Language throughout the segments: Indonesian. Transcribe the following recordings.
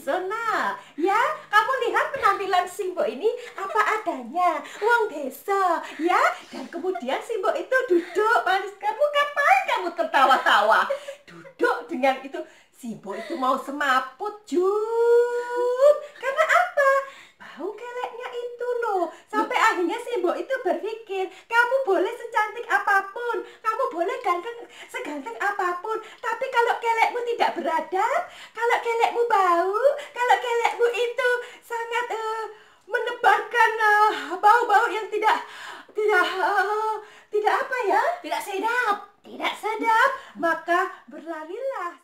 tradisional. Ya, kamu lihat penampilan Simbo ini apa adanya, uang desa, ya. Dan kemudian Simbo itu duduk, manis. Kamu ngapain kamu tertawa-tawa? Duduk dengan itu, Simbo itu mau semaput, Jun. Karena apa? Bau keleknya itu loh. Sampai akhirnya Simbo itu berpikir, kamu boleh secantik apapun, kamu boleh seganteng apapun, tapi kalau kelekmu tidak beradab, kalau kelekmu bau, kalau kelekmu itu sangat menebarkan bau-bau yang tidak apa ya? Tidak sedap, maka berlarilah.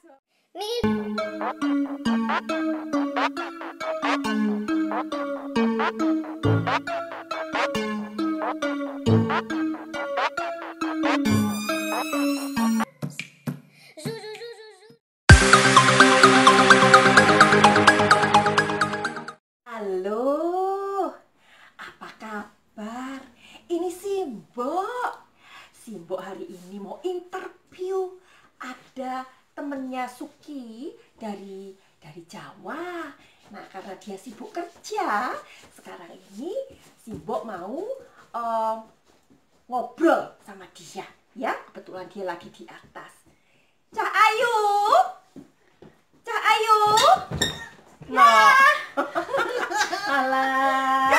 Halo, apa kabar? Ini Simbo hari ini mau interview. Ada temennya Suki dari Jawa. Nah, karena dia sibuk kerja, sekarang ini Simbo mau ngobrol sama dia. Ya, kebetulan dia lagi di atas. Cak Ayu. Nah. Alah.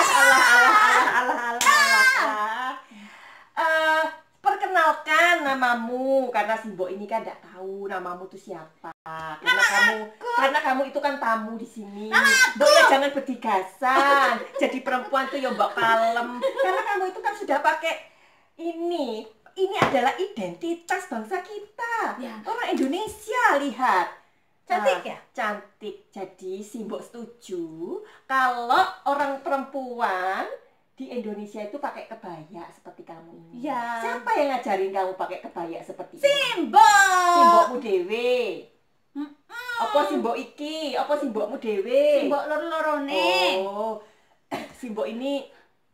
Perkenalkan namamu, karena Simbo ini kan tidak tahu namamu itu siapa. Karena kamu itu kan tamu di sini. Mbok ya jangan berdigasan. Jadi perempuan tuh ya mbok kalem. Karena kamu itu kan sudah pakai ini. Ini adalah identitas bangsa kita. Ya. Orang Indonesia, lihat. Cantik ya? Cantik. Jadi Simbo setuju kalau orang perempuan di Indonesia itu pakai kebaya seperti kamu ini. Ya. Siapa yang ngajarin kamu pakai kebaya seperti ini? Simbomu dewe. Apa Simbo iki? Apa Simbokmu dewe? Simbok loro-lorone. Oh. Simbo ini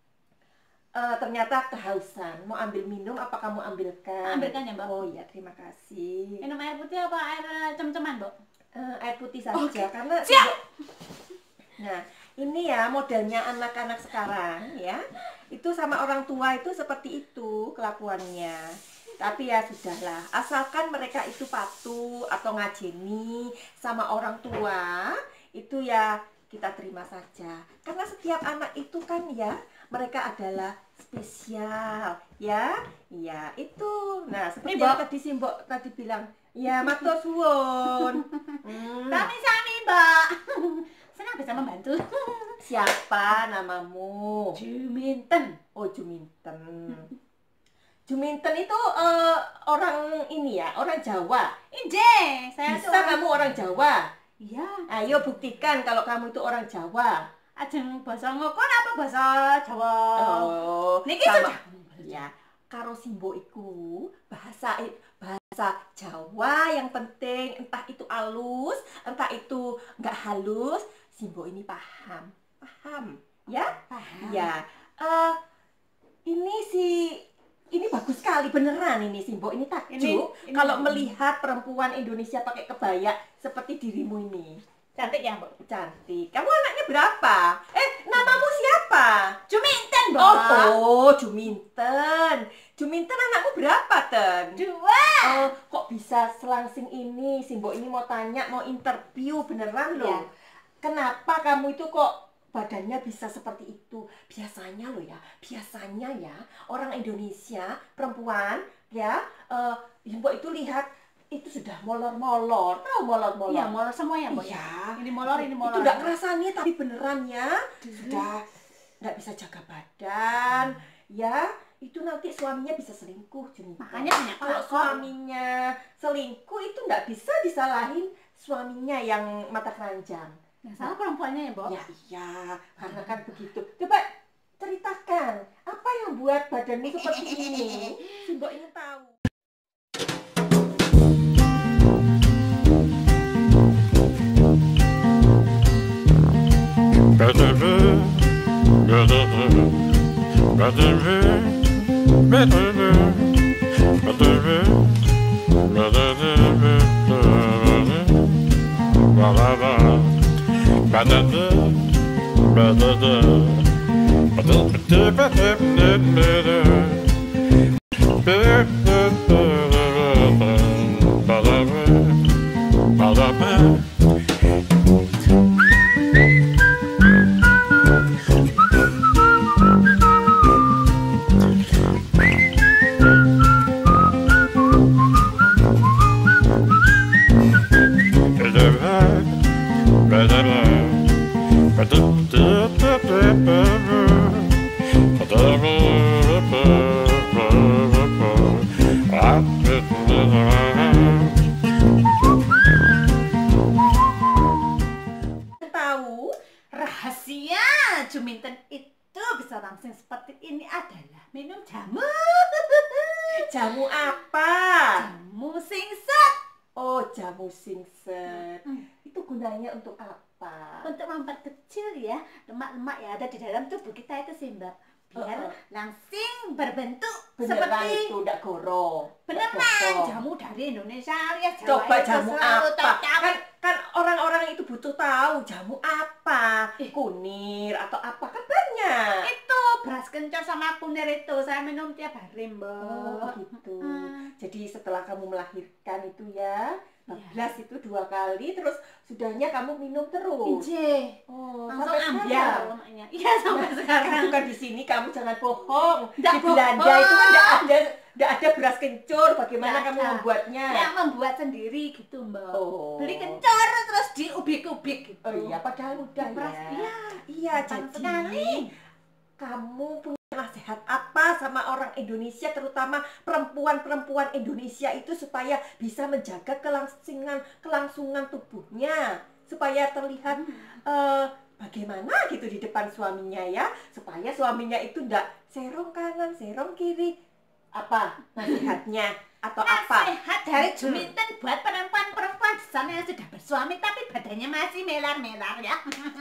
ternyata kehausan. Mau ambil minum apa kamu ambilkan? Ambilkan ya, Mbak. Oh iya, terima kasih. Minum air putih apa air cem-ceman, Mbak? Air putih saja, karena siap. Nah, ini ya modelnya anak-anak sekarang ya. Itu sama orang tua itu seperti itu kelakuannya. Tapi ya sudahlah, asalkan mereka itu patuh atau ngajeni sama orang tua, itu ya kita terima saja. Karena setiap anak itu kan ya, mereka adalah spesial, ya. Iya, itu. Nah, seperti yang tadi Simbo tadi bilang, ya matur suwun. Sami-sami, Mbak. Senang bisa membantu. Siapa namamu? Juminten. Oh, Juminten. Juminten itu orang ini ya, orang Jawa. Inje, saya bisa kamu orang Jawa? Iya. Ayo buktikan kalau kamu itu orang Jawa. Ajeng basa ngokon apa basa Jawa? Oh, niki sama. Ya, karo Simbo iku bahasa Jawa yang penting, entah itu halus, entah itu enggak halus, Simbo ini paham. Ya? Paham. Ya. Ini bagus sekali beneran ini Simbo, ini takjub kalau melihat perempuan Indonesia pakai kebaya seperti dirimu ini. Cantik ya, Mbak? Cantik. Kamu anaknya berapa? Namamu siapa? Juminten, Mbak. Oh, Juminten. Juminten anakmu berapa, Ten? 2. Oh, kok bisa selangsing ini? Simbo ini mau tanya, mau interview beneran loh. Ya. Kenapa kamu itu kok badannya bisa seperti itu? Biasanya loh ya, biasanya ya orang Indonesia perempuan ya, Simbo itu lihat itu sudah molor-molor, tahu molor-molor? Iya, molor semua ya, Mbak. Ya. Ini molor, ini molor. Itu nggak ngerasani, tapi beneran ya, sudah nggak bisa jaga badan, ya. Itu nanti suaminya bisa selingkuh, Juminten. Makanya banyak kalau suaminya selingkuh itu nggak bisa disalahin suaminya yang mata keranjang. Yang salah perempuannya ya, Mbak? Ya iya, karena kan begitu. Coba ceritakan, apa yang buat badanmu seperti ini? Simbo ingin tahu. Tahu? Rahasia Juminten itu bisa langsing seperti ini adalah minum jamu. Jamu apa? Jamu singset. Oh, jamu singset. Itu gunanya untuk apa? Untuk memperkecil ya lemak-lemak yang ada di dalam tubuh kita itu sih Mbak. Biar langsing berbentuk Beneran seperti itu ndak goro. beneran jamu dari Indonesia alias Jawa Coba itu jamu selalu apa? tahu. Kan orang-orang itu butuh tahu jamu apa. Kunir atau apa kan banyak. Itu beras kencur sama kunir itu saya minum tiap hari Mbak. Oh gitu. Jadi setelah kamu melahirkan itu ya, bablas itu 2 kali, terus sudahnya kamu minum terus. Ije. Oh, Langsung sampai ambil sekarang. lemaknya. Iya sampai sekarang. Kan bukan di sini, kamu jangan bohong. Nggak Di Belanda bohong. itu kan nggak ada beras kencur. Bagaimana Nggak kamu ada. membuatnya? Yang membuat sendiri gitu Mbak. Oh. Beli kencur terus diubik-ubik gitu. Oh iya, padahal mudah Beras, ya. iya. Iya, Gampang jadi sekali. kamu punya nasihat apa sama orang Indonesia, terutama perempuan-perempuan Indonesia itu supaya bisa menjaga kelangsungan tubuhnya, supaya terlihat bagaimana gitu di depan suaminya ya, supaya suaminya itu ndak serong kanan, serong kiri. Apa nasihatnya atau apa? Nasihat dari Juminten buat perempuan-perempuan di sana yang sudah bersuami tapi badannya masih melar-melar ya.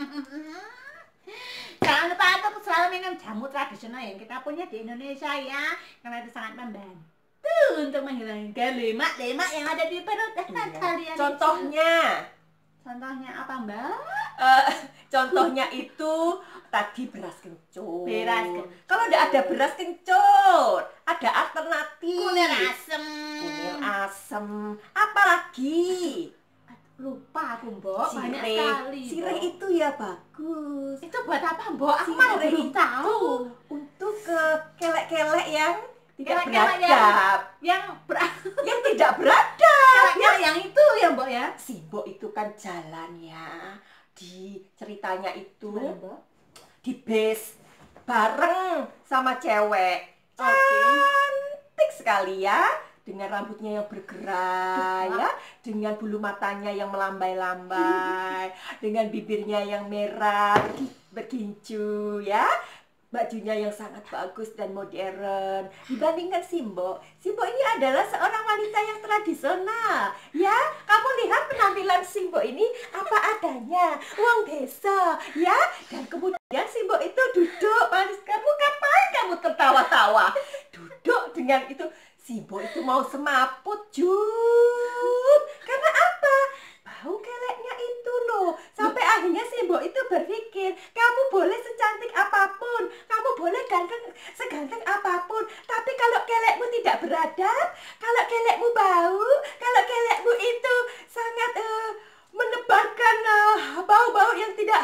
Jangan lupa untuk selalu minum jamu tradisional yang kita punya di Indonesia ya, karena itu sangat membantu untuk menghilangkan lemak-lemak yang ada di perut kalian. Contohnya apa Mbak? Contohnya itu tadi beras kencur. Beras kencur. Kalau tidak ada beras kencur, ada alternatif. Kunir asem. Kunir asem. Apalagi? Lupa aku Mbak, banyak Sirih. sekali. Sirih Mbak. itu ya bagus. Itu buat apa Mbak? Aku malah Sirih belum tahu. Untuk ke kelek-kelek yang tidak Kelek-kelek beradab. Yang Yang tidak beradab. yang itu ya Mbak ya. Simbok itu kan jalan ya. Di ceritanya itu Mbak? di base bareng sama cewek. Oke. Cantik sekali ya. Dengan rambutnya yang bergerak ya, dengan bulu matanya yang melambai-lambai, dengan bibirnya yang merah bergincu ya, bajunya yang sangat bagus dan modern dibandingkan Simbok. Simbok ini adalah seorang wanita yang tradisional ya. Kamu lihat penampilan Simbok ini apa adanya, uang desa ya. Dan kemudian Simbok itu duduk manis. Kamu ngapain kamu tertawa-tawa? Duduk dengan itu. Simbok itu mau semaput, Jun. Karena apa? Bau keleknya itu loh. Sampai akhirnya Simbok itu berpikir, kamu boleh secantik apapun, kamu boleh seganteng apapun, tapi kalau kelekmu tidak beradab, kalau kelekmu bau, kalau kelekmu itu sangat menebarkan bau-bau yang tidak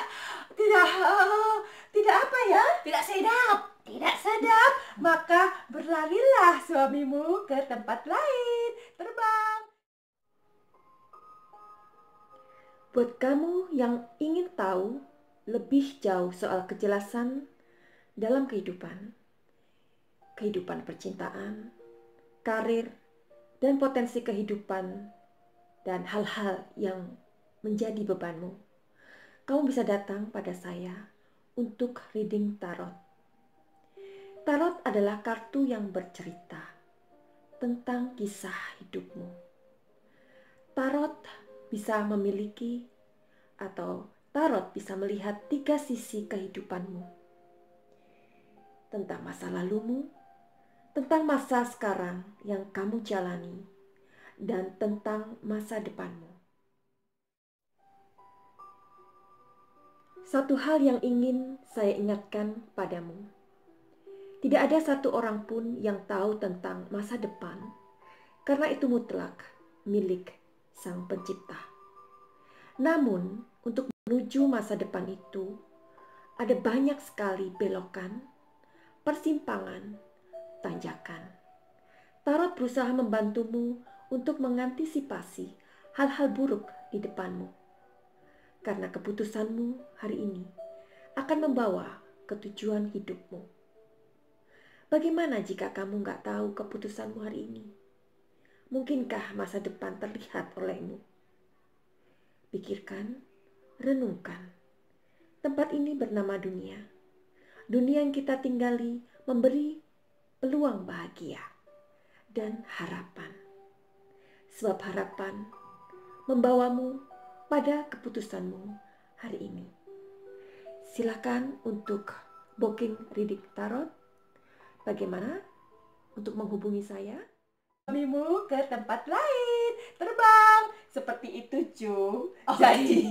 apa ya? Tidak sedap. Tidak sedap, maka berlarilah suamimu ke tempat lain, terbang. Buat kamu yang ingin tahu lebih jauh soal kejelasan dalam kehidupan percintaan, karir, dan potensi kehidupan, dan hal-hal yang menjadi bebanmu, kamu bisa datang pada saya untuk reading tarot. Tarot adalah kartu yang bercerita tentang kisah hidupmu. Tarot bisa memiliki atau tarot bisa melihat 3 sisi kehidupanmu. Tentang masa lalumu, tentang masa sekarang yang kamu jalani, dan tentang masa depanmu. Satu hal yang ingin saya ingatkan padamu. Tidak ada satu orang pun yang tahu tentang masa depan, karena itu mutlak milik Sang Pencipta. Namun, untuk menuju masa depan itu, ada banyak sekali belokan, persimpangan, tanjakan. Tarot berusaha membantumu untuk mengantisipasi hal-hal buruk di depanmu. Karena keputusanmu hari ini akan membawa ke tujuan hidupmu. Bagaimana jika kamu nggak tahu keputusanmu hari ini? Mungkinkah masa depan terlihat olehmu? Pikirkan, renungkan. Tempat ini bernama dunia. Dunia yang kita tinggali memberi peluang bahagia dan harapan. Sebab harapan membawamu pada keputusanmu hari ini. Silakan untuk booking reading tarot. Bagaimana untuk menghubungi saya? Kamimu ke tempat lain, terbang seperti itu, Jum. Jadi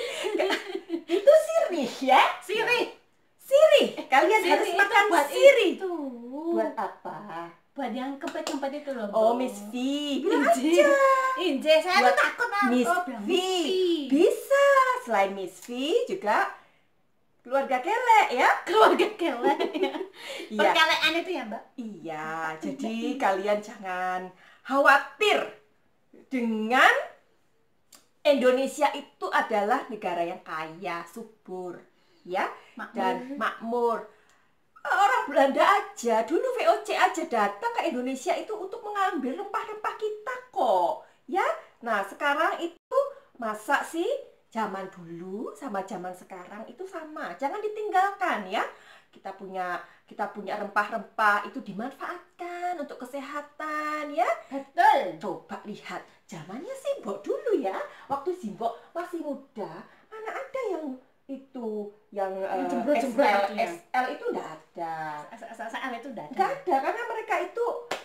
itu sirih ya? Sirih. Kalian Sirih harus itu makan buat sirih. itu. Buat apa? Buat yang kempet-kempet itu loh. Oh, Miss V. Bilang aja. Inje, saya Buat tuh takut lah. Miss Oh, bilang V. Miss V. Bisa. Selain Miss V juga keluarga kelek ya. Keluarga kelek. Iya. Perkelean itu ya, Mbak? Iya, jadi kalian jangan khawatir dengan Indonesia itu adalah negara yang kaya, subur, ya, dan makmur. Orang Belanda aja, dulu VOC aja datang ke Indonesia itu untuk mengambil rempah-rempah kita kok, ya. Nah, sekarang itu masa sih zaman dulu sama zaman sekarang itu sama, jangan ditinggalkan ya. Kita punya rempah-rempah itu dimanfaatkan untuk kesehatan ya. Betul. Coba lihat zamannya Simbok dulu ya. Waktu Simbok masih muda, mana ada yang itu yang jembrot-jembrot itu ya? SL itu enggak ada. SL itu udah ada. Enggak ada karena mereka itu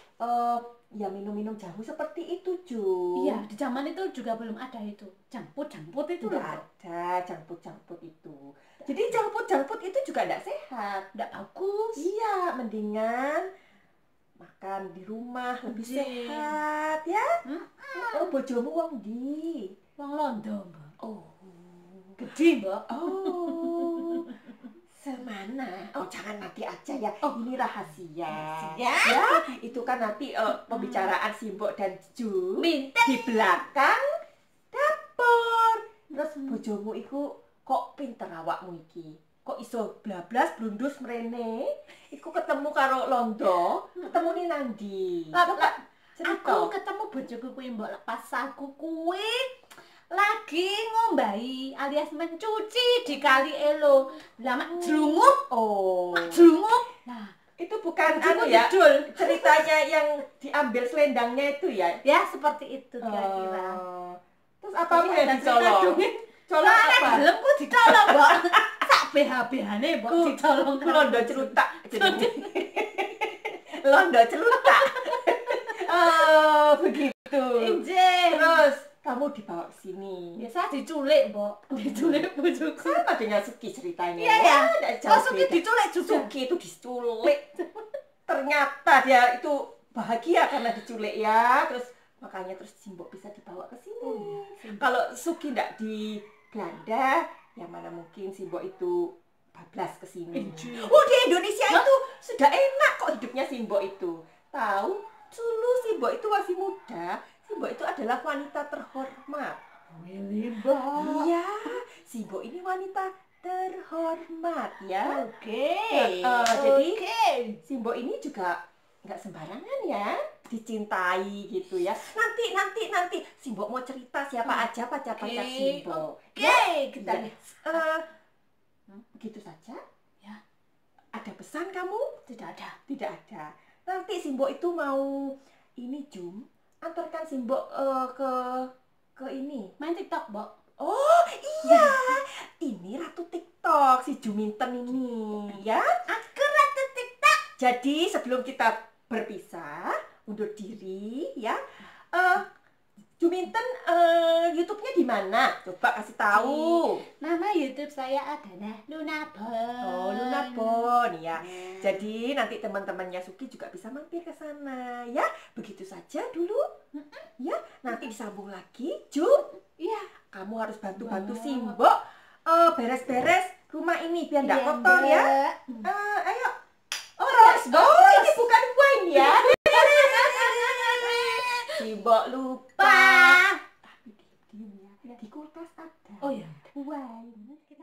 ya minum-minum jamu seperti itu, Ju. Iya, di zaman itu juga belum ada itu. Jangput itu loh. Enggak ada jangput itu. Jadi jangput itu juga enggak sehat, Enggak bagus. iya, mendingan makan di rumah lebih sehat ya. Oh, bojomu wong ndi? Wong Londo, Mbak. Oh, Gede, Mbak. oh. Semana? Oh, jangan nanti aja ya. Ini rahasia. Ya. Ya, itu kan nanti pembicaraan Simbok dan Ju Minta di belakang dapur. Terus bojomu iku kok pinter awakmu iki? Kok iso blablas blundus mrene? Iku ketemu karo Londo, ketemu nih nandi. Lah, cerita. aku ketemu bojoku kuwi Mbok pas aku kuwi lagi ngombahi alias mencuci di kali Elo. Lah mak jlungup. Oh. Mak jlungup. Nah, Itu bukan bojoku anu ya, judul. ceritanya yang diambil selendangnya itu ya? Ya seperti itu kira-kira. Terus apa Jadi yang ada dicolong? cerita dongeng. Colong Lah, apa? gelem ku dicolong, Mbok. Sak BH-BH-ne Mbok dicolong. Londo celutak. Londo celutak. Oh, begitu. Inje. Terus kamu dibawa ke sini. Biasa diculik, Mbok. Diculik bojoku. Sama dengan Suki ceritanya. Iya, ya. Nggak Oh, jauh Suki beda. diculik juga. Suki itu diculik. Ternyata dia itu bahagia karena diculik ya. Terus makanya terus Simbok bisa dibawa ke sini. Kalau Suki nggak di Belanda, yang mana mungkin Simbok itu bablas ke sini. Oh, di Indonesia itu sudah enak kok hidupnya Simbok itu. Tahu? Dulu Simbok itu masih muda. Simbok itu adalah wanita terhormat. Mbok. Iya, Simbok ini wanita terhormat ya. Oke. Jadi Oke. Simbok ini juga nggak sembarangan ya dicintai gitu ya. Nanti Simbok mau cerita siapa aja pacar-pacar Simbok. Oke, kita Dan begitu saja. Ya. Ada pesan kamu? Tidak ada. Tidak ada. Nanti Simbok itu mau ini Jum, antarkan Simbok ke ini. Main TikTok, Mbok. Oh iya, ini Ratu TikTok si Juminten ini ya. Aku Ratu TikTok. Jadi sebelum kita berpisah, undur diri ya. Juminten YouTube-nya di mana? Coba kasih tahu. Nama YouTube saya adalah Luna Bon. Oh, Luna Bon ya. Jadi nanti teman-temannya Suki juga bisa mampir ke sana ya. Begitu saja dulu. Ya, nanti disambung lagi. Jum. Iya. Kamu harus bantu-bantu Simbok beres-beres rumah ini biar nggak kotor ya. Ayo. Oh, ini bukan wine ya. Simbok lupa. Tapi diam ya. Di kulkas ada. Oh ya. Wine.